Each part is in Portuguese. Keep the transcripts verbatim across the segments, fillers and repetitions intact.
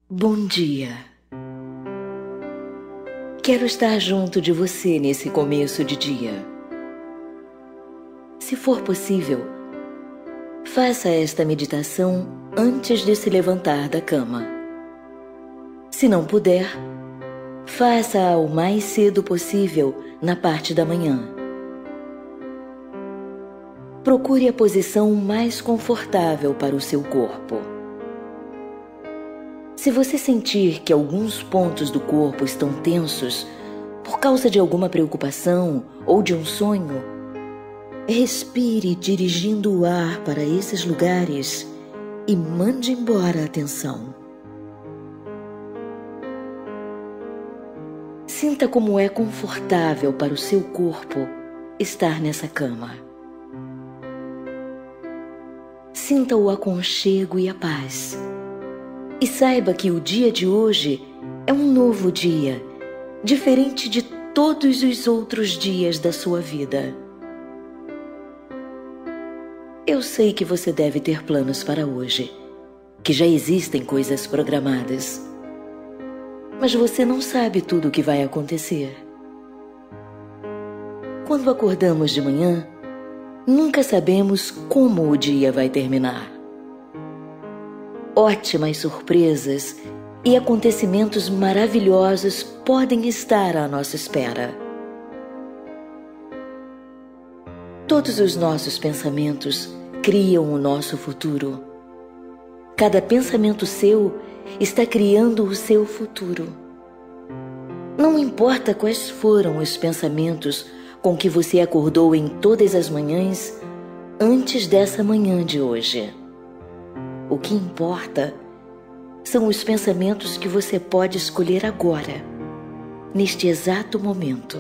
Bom dia. Quero estar junto de você nesse começo de dia. Se for possível, faça esta meditação antes de se levantar da cama. Se não puder, faça-a o mais cedo possível na parte da manhã. Procure a posição mais confortável para o seu corpo. Se você sentir que alguns pontos do corpo estão tensos por causa de alguma preocupação ou de um sonho, respire dirigindo o ar para esses lugares e mande embora a tensão. Sinta como é confortável para o seu corpo estar nessa cama. Sinta o aconchego e a paz. E saiba que o dia de hoje é um novo dia, diferente de todos os outros dias da sua vida. Eu sei que você deve ter planos para hoje, que já existem coisas programadas. Mas você não sabe tudo o que vai acontecer. Quando acordamos de manhã, nunca sabemos como o dia vai terminar. Ótimas surpresas e acontecimentos maravilhosos podem estar à nossa espera. Todos os nossos pensamentos criam o nosso futuro. Cada pensamento seu está criando o seu futuro. Não importa quais foram os pensamentos com que você acordou em todas as manhãs antes dessa manhã de hoje. O que importa são os pensamentos que você pode escolher agora, neste exato momento.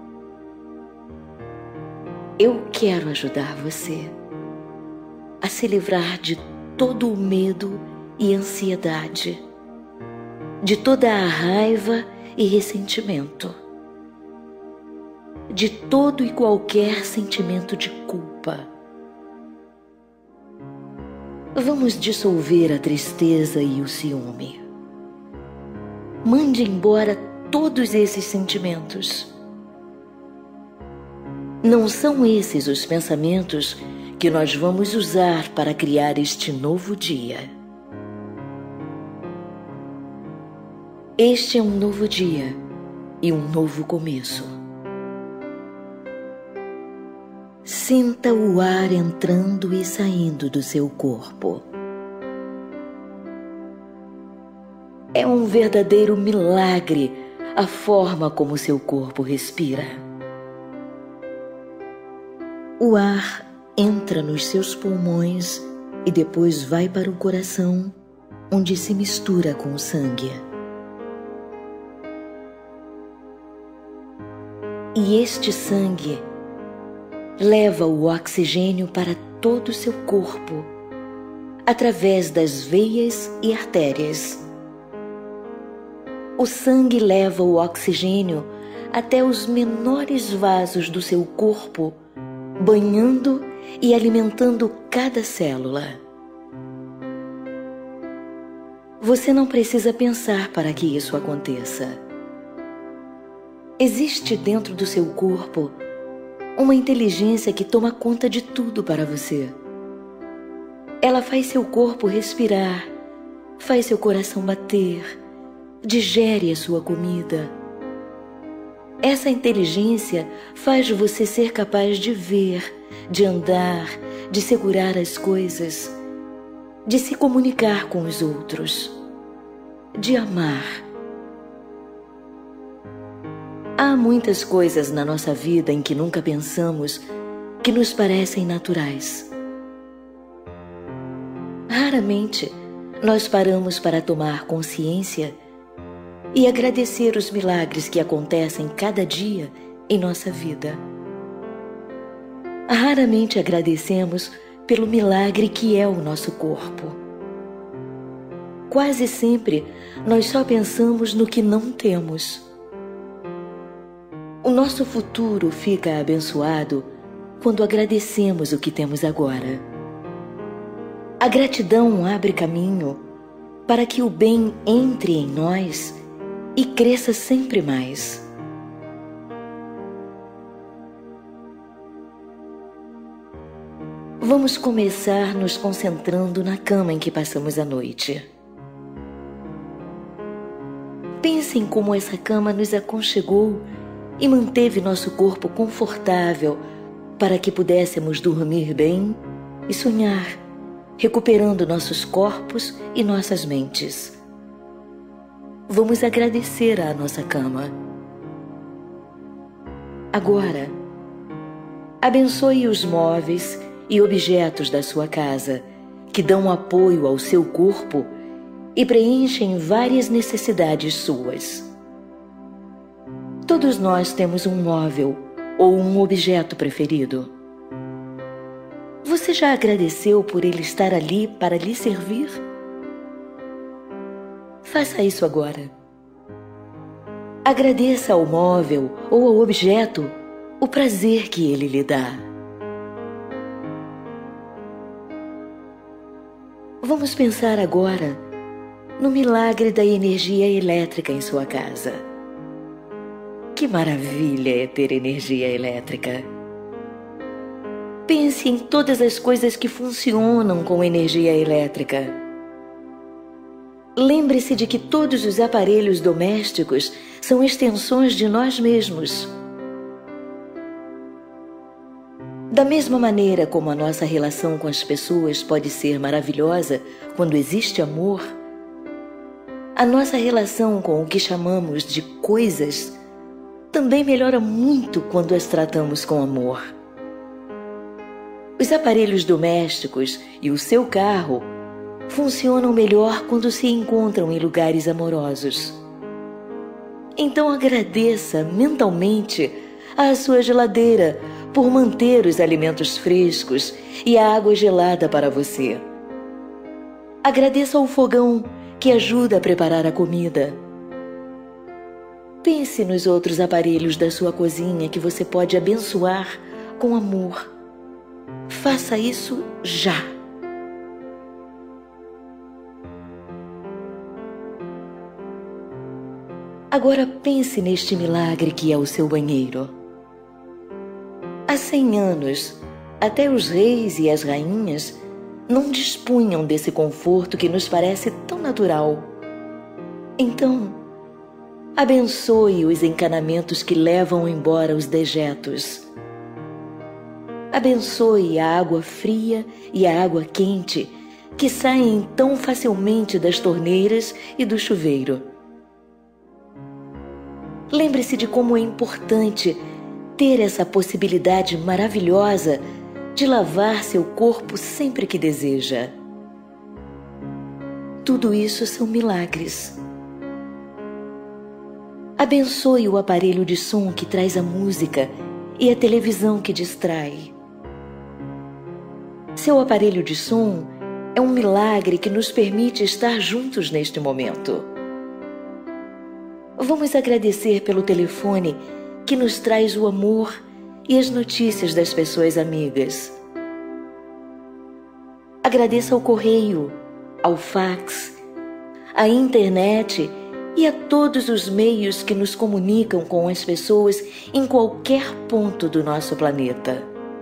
Eu quero ajudar você a se livrar de todo o medo e ansiedade, de toda a raiva e ressentimento, de todo e qualquer sentimento de culpa. Vamos dissolver a tristeza e o ciúme. Mande embora todos esses sentimentos. Não são esses os pensamentos que nós vamos usar para criar este novo dia. Este é um novo dia e um novo começo. Sinta o ar entrando e saindo do seu corpo. É um verdadeiro milagre a forma como seu corpo respira. O ar entra nos seus pulmões e depois vai para o coração, onde se mistura com o sangue. E este sangue leva o oxigênio para todo o seu corpo, através das veias e artérias. O sangue leva o oxigênio até os menores vasos do seu corpo, banhando e alimentando cada célula. Você não precisa pensar para que isso aconteça. Existe dentro do seu corpo uma inteligência que toma conta de tudo para você. Ela faz seu corpo respirar, faz seu coração bater, digere a sua comida. Essa inteligência faz você ser capaz de ver, de andar, de segurar as coisas, de se comunicar com os outros, de amar. Há muitas coisas na nossa vida em que nunca pensamos que nos parecem naturais. Raramente nós paramos para tomar consciência e agradecer os milagres que acontecem cada dia em nossa vida. Raramente agradecemos pelo milagre que é o nosso corpo. Quase sempre nós só pensamos no que não temos. O nosso futuro fica abençoado quando agradecemos o que temos agora. A gratidão abre caminho para que o bem entre em nós e cresça sempre mais. Vamos começar nos concentrando na cama em que passamos a noite. Pense em como essa cama nos aconchegou e manteve nosso corpo confortável para que pudéssemos dormir bem e sonhar, recuperando nossos corpos e nossas mentes. Vamos agradecer à nossa cama. Agora, abençoe os móveis e objetos da sua casa que dão apoio ao seu corpo e preenchem várias necessidades suas. Todos nós temos um móvel ou um objeto preferido. Você já agradeceu por ele estar ali para lhe servir? Faça isso agora. Agradeça ao móvel ou ao objeto o prazer que ele lhe dá. Vamos pensar agora no milagre da energia elétrica em sua casa. Que maravilha é ter energia elétrica! Pense em todas as coisas que funcionam com energia elétrica. Lembre-se de que todos os aparelhos domésticos são extensões de nós mesmos. Da mesma maneira como a nossa relação com as pessoas pode ser maravilhosa quando existe amor, a nossa relação com o que chamamos de coisas também melhora muito quando as tratamos com amor. Os aparelhos domésticos e o seu carro funcionam melhor quando se encontram em lugares amorosos. Então agradeça mentalmente à sua geladeira por manter os alimentos frescos e a água gelada para você. Agradeça ao fogão que ajuda a preparar a comida. Pense nos outros aparelhos da sua cozinha que você pode abençoar com amor. Faça isso já. Agora pense neste milagre que é o seu banheiro. Há cem anos, até os reis e as rainhas não dispunham desse conforto que nos parece tão natural. Então, abençoe os encanamentos que levam embora os dejetos. Abençoe a água fria e a água quente que saem tão facilmente das torneiras e do chuveiro. Lembre-se de como é importante ter essa possibilidade maravilhosa de lavar seu corpo sempre que deseja. Tudo isso são milagres. Abençoe o aparelho de som que traz a música e a televisão que distrai. Seu aparelho de som é um milagre que nos permite estar juntos neste momento. Vamos agradecer pelo telefone que nos traz o amor e as notícias das pessoas amigas. Agradeça ao correio, ao fax, à internet e a todos os meios que nos comunicam com as pessoas em qualquer ponto do nosso planeta.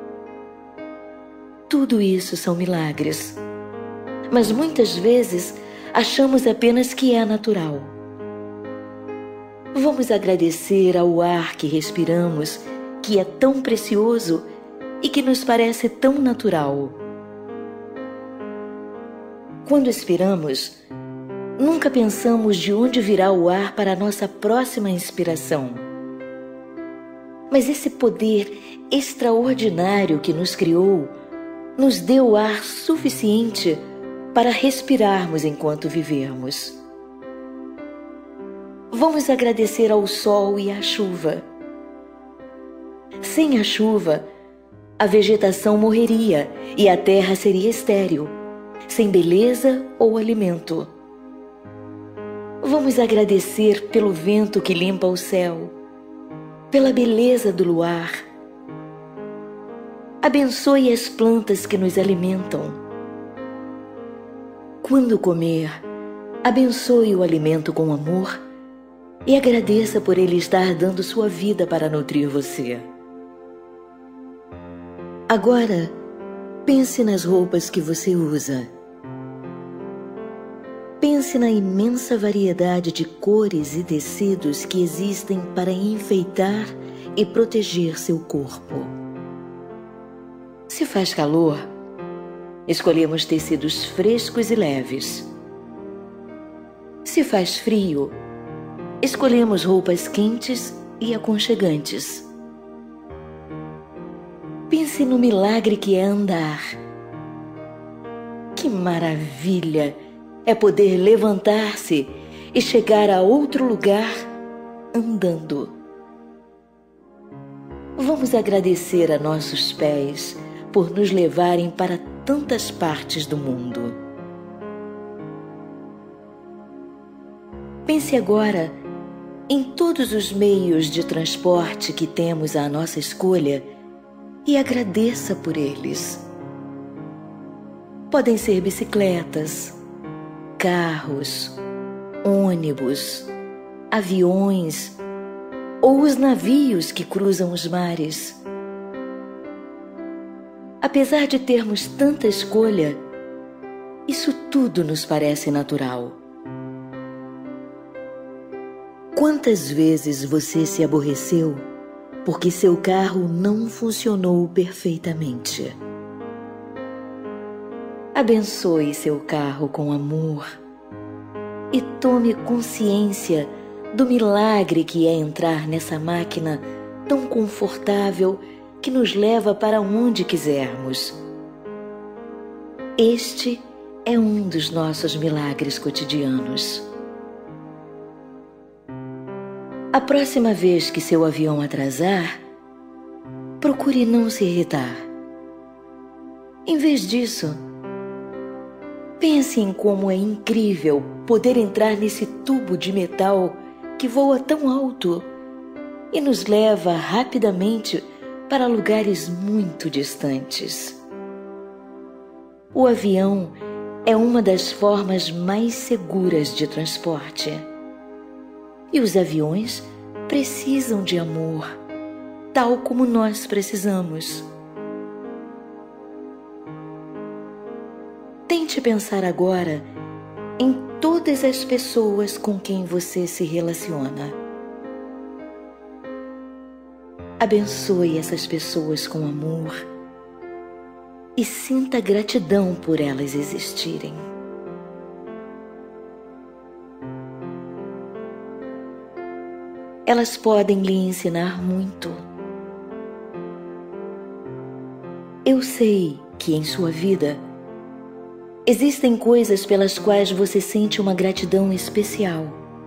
Tudo isso são milagres, mas muitas vezes achamos apenas que é natural. Vamos agradecer ao ar que respiramos, que é tão precioso e que nos parece tão natural. Quando expiramos, nunca pensamos de onde virá o ar para a nossa próxima inspiração. Mas esse poder extraordinário que nos criou nos deu ar suficiente para respirarmos enquanto vivermos. Vamos agradecer ao sol e à chuva. Sem a chuva, a vegetação morreria e a terra seria estéril, sem beleza ou alimento. Vamos agradecer pelo vento que limpa o céu, pela beleza do luar. Abençoe as plantas que nos alimentam. Quando comer, Abençoe o alimento com amor e agradeça por ele estar dando sua vida para nutrir você. Agora, pense nas roupas que você usa. Pense na imensa variedade de cores e tecidos que existem para enfeitar e proteger seu corpo. Se faz calor, escolhemos tecidos frescos e leves. Se faz frio, escolhemos roupas quentes e aconchegantes. Pense no milagre que é andar. Que maravilha é poder levantar-se e chegar a outro lugar andando. Vamos agradecer a nossos pés por nos levarem para tantas partes do mundo. Pense agora em todos os meios de transporte que temos à nossa escolha e agradeça por eles. Podem ser bicicletas, carros, ônibus, aviões ou os navios que cruzam os mares. Apesar de termos tanta escolha, isso tudo nos parece natural. Quantas vezes você se aborreceu porque seu carro não funcionou perfeitamente? Abençoe seu carro com amor e tome consciência do milagre que é entrar nessa máquina tão confortável que nos leva para onde quisermos. Este é um dos nossos milagres cotidianos. A próxima vez que seu avião atrasar, procure não se irritar. Em vez disso, pense em como é incrível poder entrar nesse tubo de metal que voa tão alto e nos leva rapidamente para lugares muito distantes. O avião é uma das formas mais seguras de transporte. E os aviões precisam de amor, tal como nós precisamos. Tente pensar agora em todas as pessoas com quem você se relaciona. Abençoe essas pessoas com amor e sinta gratidão por elas existirem. Elas podem lhe ensinar muito. Eu sei que em sua vida existem coisas pelas quais você sente uma gratidão especial.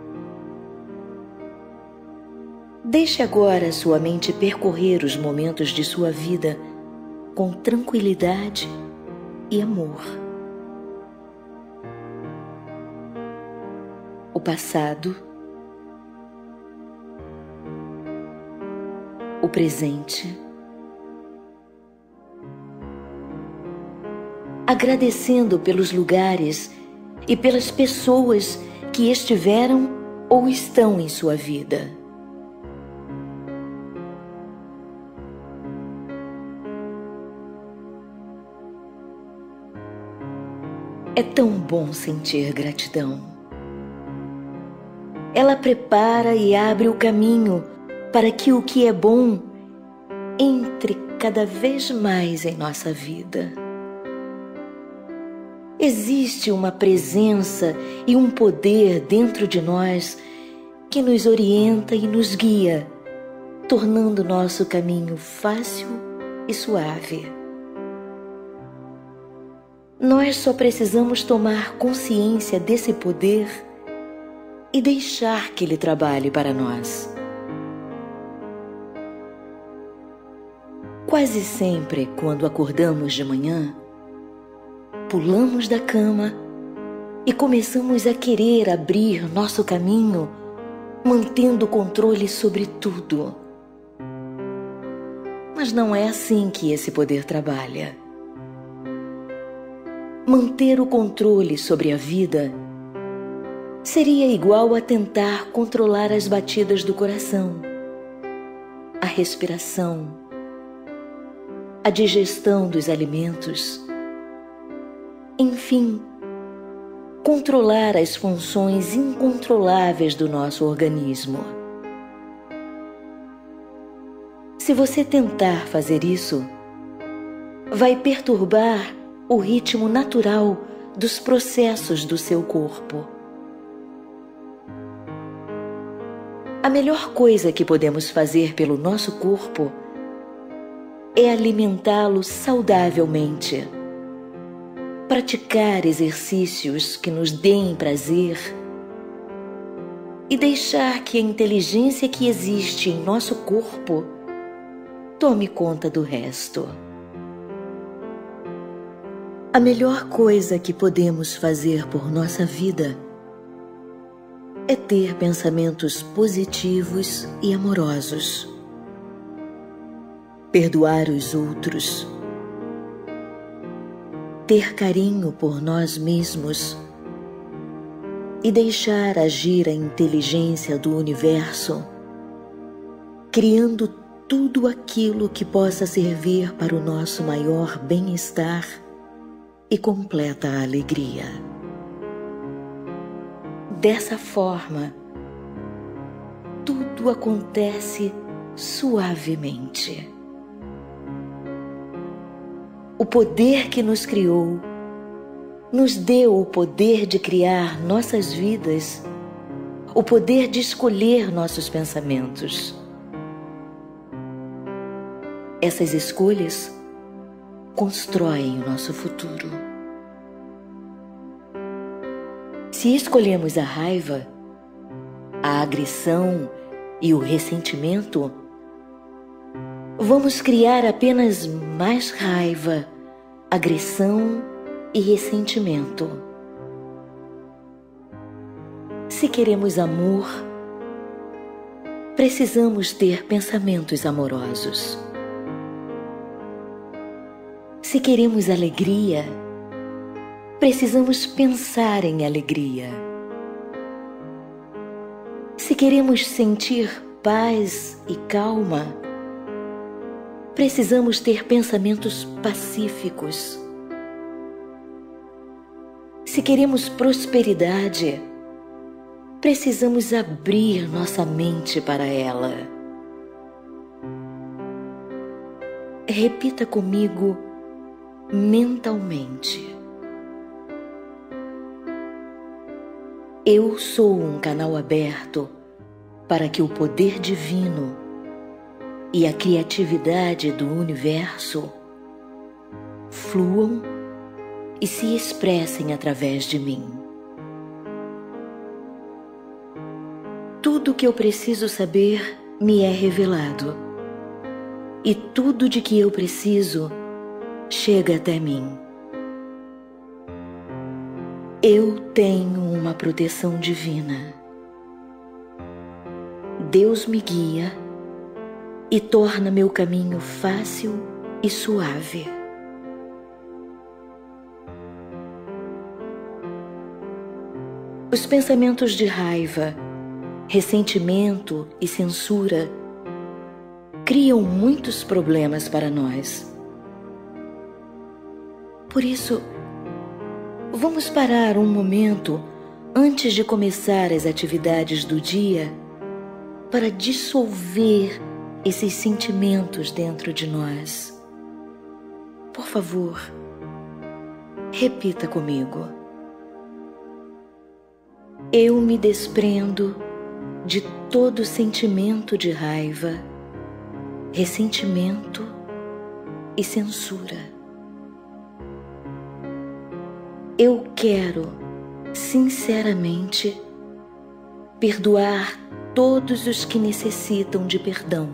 Deixe agora sua mente percorrer os momentos de sua vida com tranquilidade e amor. O passado, o presente, agradecendo pelos lugares e pelas pessoas que estiveram ou estão em sua vida. É tão bom sentir gratidão. Ela prepara e abre o caminho para que o que é bom entre cada vez mais em nossa vida. Existe uma presença e um poder dentro de nós que nos orienta e nos guia, tornando nosso caminho fácil e suave. Nós só precisamos tomar consciência desse poder e deixar que ele trabalhe para nós. Quase sempre, quando acordamos de manhã, pulamos da cama e começamos a querer abrir nosso caminho, mantendo o controle sobre tudo. Mas não é assim que esse poder trabalha. Manter o controle sobre a vida seria igual a tentar controlar as batidas do coração, a respiração, a digestão dos alimentos, enfim, controlar as funções incontroláveis do nosso organismo. Se você tentar fazer isso, vai perturbar o ritmo natural dos processos do seu corpo. A melhor coisa que podemos fazer pelo nosso corpo é alimentá-lo saudavelmente, praticar exercícios que nos deem prazer e deixar que a inteligência que existe em nosso corpo tome conta do resto. A melhor coisa que podemos fazer por nossa vida é ter pensamentos positivos e amorosos, perdoar os outros, ter carinho por nós mesmos e deixar agir a inteligência do universo, criando tudo aquilo que possa servir para o nosso maior bem-estar e completa alegria. Dessa forma, tudo acontece suavemente. O poder que nos criou nos deu o poder de criar nossas vidas, o poder de escolher nossos pensamentos. Essas escolhas constroem o nosso futuro. Se escolhemos a raiva, a agressão e o ressentimento, vamos criar apenas mais raiva, agressão e ressentimento. Se queremos amor, precisamos ter pensamentos amorosos. Se queremos alegria, precisamos pensar em alegria. Se queremos sentir paz e calma, precisamos ter pensamentos pacíficos. Se queremos prosperidade, precisamos abrir nossa mente para ela. Repita comigo mentalmente. Eu sou um canal aberto para que o poder divino e a criatividade do universo fluam e se expressem através de mim. Tudo o que eu preciso saber me é revelado, e tudo de que eu preciso chega até mim. Eu tenho uma proteção divina. Deus me guia e torna meu caminho fácil e suave. Os pensamentos de raiva, ressentimento e censura criam muitos problemas para nós. Por isso, vamos parar um momento antes de começar as atividades do dia para dissolver esses sentimentos dentro de nós. Por favor, repita comigo. Eu me desprendo de todo sentimento de raiva, ressentimento e censura. Eu quero, sinceramente, perdoar todos os que necessitam de perdão.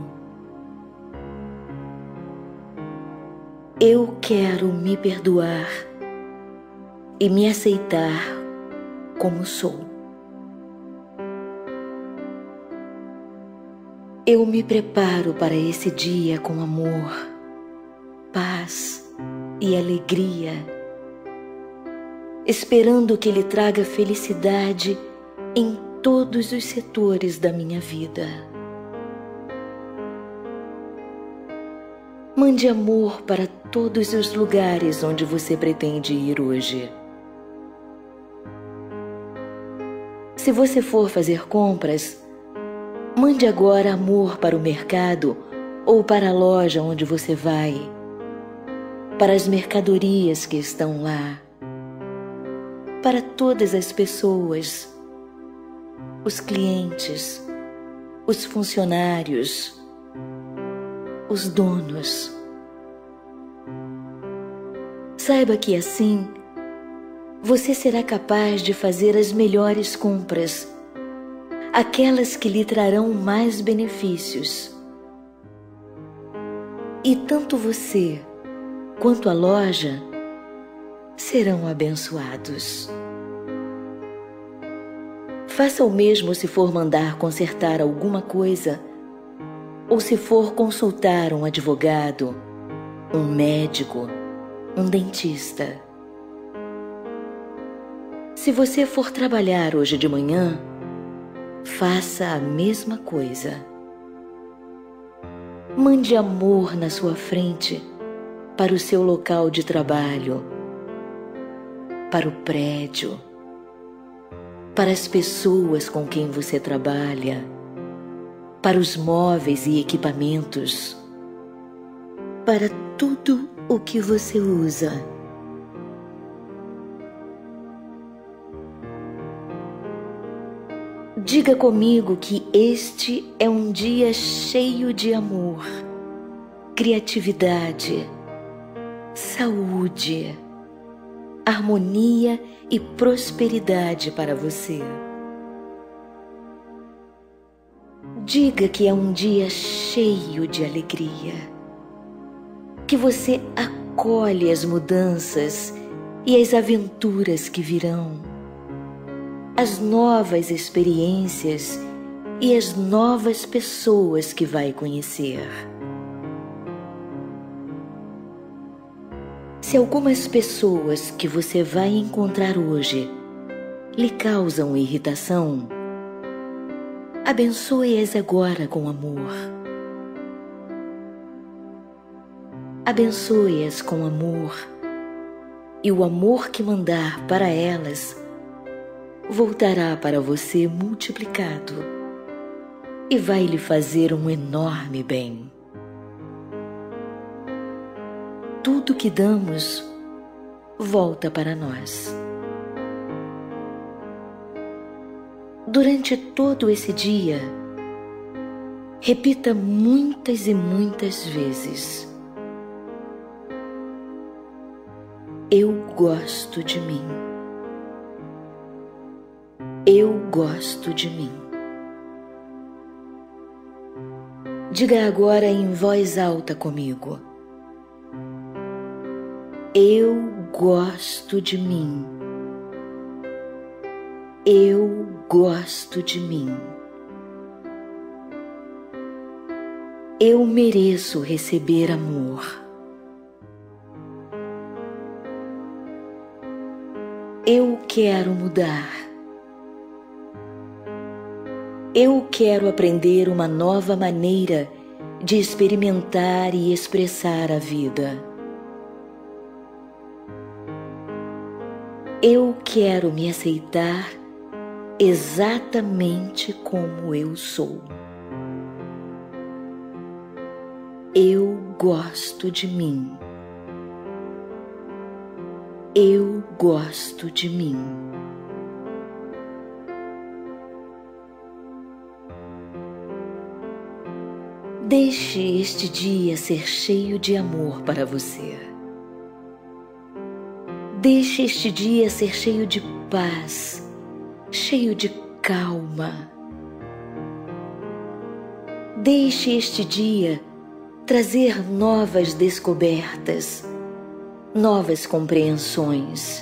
Eu quero me perdoar e me aceitar como sou. Eu me preparo para esse dia com amor, paz e alegria, esperando que ele traga felicidade em todos os setores da minha vida. Mande amor para todos os lugares onde você pretende ir hoje. Se você for fazer compras, mande agora amor para o mercado ou para a loja onde você vai, para as mercadorias que estão lá, para todas as pessoas, os clientes, os funcionários, os donos. Saiba que assim você será capaz de fazer as melhores compras, aquelas que lhe trarão mais benefícios. E tanto você quanto a loja serão abençoados. Faça o mesmo se for mandar consertar alguma coisa ou se for consultar um advogado, um médico, um dentista. Se você for trabalhar hoje de manhã, faça a mesma coisa. Mande amor na sua frente para o seu local de trabalho, para o prédio, para as pessoas com quem você trabalha, para os móveis e equipamentos, para tudo o que você usa. Diga comigo que este é um dia cheio de amor, criatividade, saúde, harmonia e prosperidade para você. Diga que é um dia cheio de alegria, que você acolhe as mudanças e as aventuras que virão, as novas experiências e as novas pessoas que vai conhecer. Se algumas pessoas que você vai encontrar hoje lhe causam irritação, abençoe-as agora com amor. Abençoe-as com amor, e o amor que mandar para elas voltará para você multiplicado e vai lhe fazer um enorme bem. Tudo que damos volta para nós. Durante todo esse dia, repita muitas e muitas vezes: eu gosto de mim. Eu gosto de mim. Diga agora em voz alta comigo: eu gosto de mim. Eu gosto de mim. Eu mereço receber amor. Eu quero mudar. Eu quero aprender uma nova maneira de experimentar e expressar a vida. Eu quero me aceitar exatamente como eu sou. Eu gosto de mim. Eu gosto de mim. Deixe este dia ser cheio de amor para você. Deixe este dia ser cheio de paz, cheio de calma. Deixe este dia trazer novas descobertas, novas compreensões.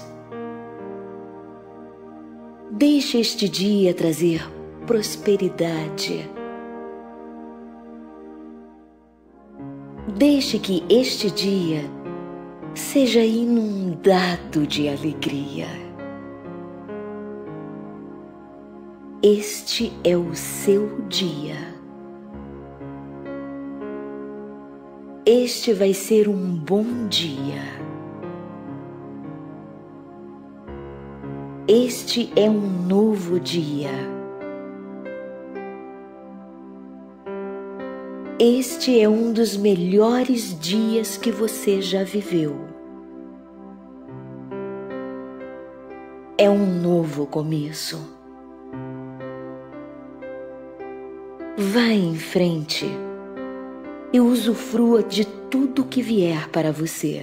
Deixe este dia trazer prosperidade. Deixe que este dia seja inundado de alegria. Este é o seu dia. Este vai ser um bom dia. Este é um novo dia. Este é um dos melhores dias que você já viveu. É um novo começo. Vá em frente e usufrua de tudo que vier para você.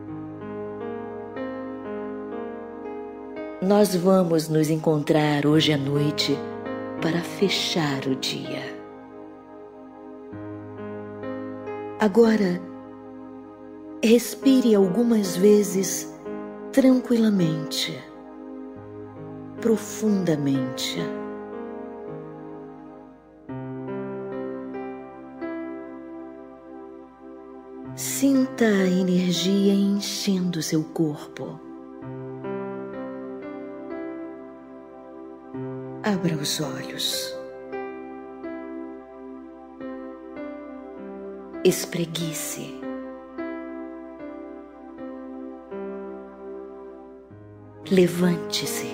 Nós vamos nos encontrar hoje à noite para fechar o dia. Agora, respire algumas vezes tranquilamente, profundamente. Sinta a energia enchendo seu corpo. Abra os olhos. Espreguice. Levante-se.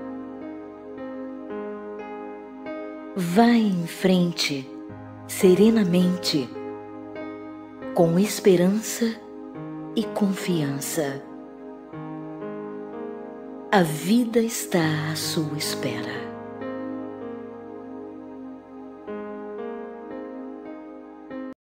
Vá em frente, serenamente, com esperança e confiança. A vida está à sua espera.